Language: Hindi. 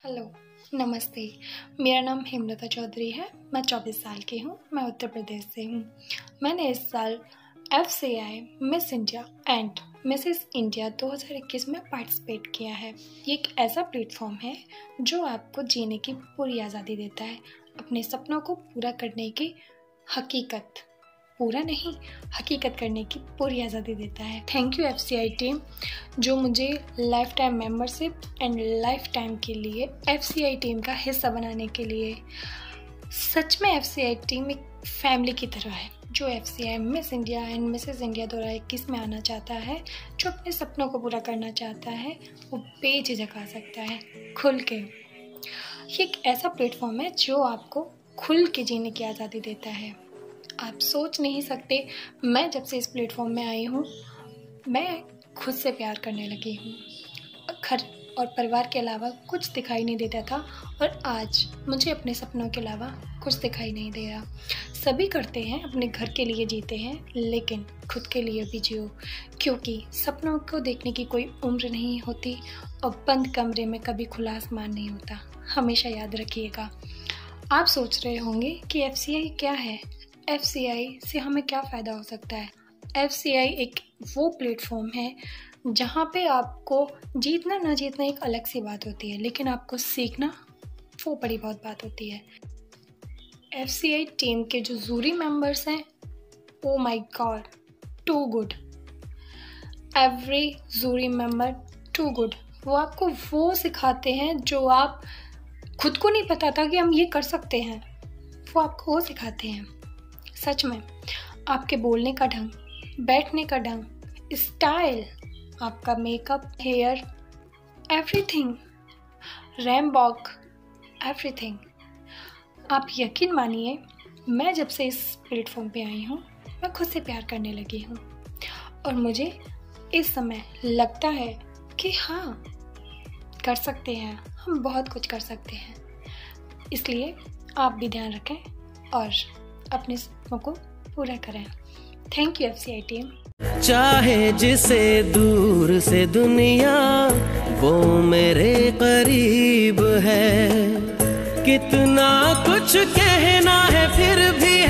हेलो, नमस्ते। मेरा नाम हेमलता चौधरी है। मैं 24 साल की हूँ। मैं उत्तर प्रदेश से हूँ। मैंने इस साल FSIA Miss India and Mrs India 2021 में पार्टिसिपेट किया है। ये एक ऐसा प्लेटफॉर्म है जो आपको जीने की पूरी आज़ादी देता है, अपने सपनों को पूरा करने की हकीकत करने की पूरी आज़ादी देता है। थैंक यू FSIA टीम, जो मुझे lifetime membership and lifetime के लिए FSIA टीम का हिस्सा बनाने के लिए। सच में FSIA टीम एक फैमिली की तरह है। जो FSIA Miss India and Mrs India 2021 में आना चाहता है, जो अपने सपनों को पूरा करना चाहता है, वो बेझिझक आ सकता है, खुल के। ये एक ऐसा प्लेटफॉर्म है जो आपको खुल के जीने की आज़ादी देता है। आप सोच नहीं सकते, मैं जब से इस प्लेटफॉर्म में आई हूँ, मैं खुद से प्यार करने लगी हूँ। घर और परिवार के अलावा कुछ दिखाई नहीं देता था, और आज मुझे अपने सपनों के अलावा कुछ दिखाई नहीं दे रहा। सभी करते हैं, अपने घर के लिए जीते हैं, लेकिन खुद के लिए भी जियो, क्योंकि सपनों को देखने की कोई उम्र नहीं होती और बंद कमरे में कभी खुला आसमान नहीं होता। हमेशा याद रखिएगा। आप सोच रहे होंगे कि FSIA क्या है, FSIA से हमें क्या फ़ायदा हो सकता है। FSIA एक वो प्लेटफॉर्म है जहाँ पे आपको जीतना ना जीतना एक अलग सी बात होती है, लेकिन आपको सीखना वो बड़ी बहुत बात होती है। FSIA टीम के जो जूरी मेंबर्स हैं, oh my God, too good. Every jury member too good. वो आपको वो सिखाते हैं जो आप खुद को नहीं पता था कि हम ये कर सकते हैं, वो आपको वो सिखाते हैं। सच में आपके बोलने का ढंग, बैठने का ढंग, स्टाइल, आपका makeup, hair, everything, ramp walk, everything. आप यकीन मानिए, मैं जब से इस प्लेटफॉर्म पे आई हूँ, मैं खुद से प्यार करने लगी हूँ, और मुझे इस समय लगता है कि हाँ, कर सकते हैं, हम बहुत कुछ कर सकते हैं। इसलिए आप भी ध्यान रखें और अपने सपनों को पूरा करें। Thank you FSIA team. चाहे जिसे दूर से दुनिया, वो मेरे करीब है। कितना कुछ कहना है फिर भी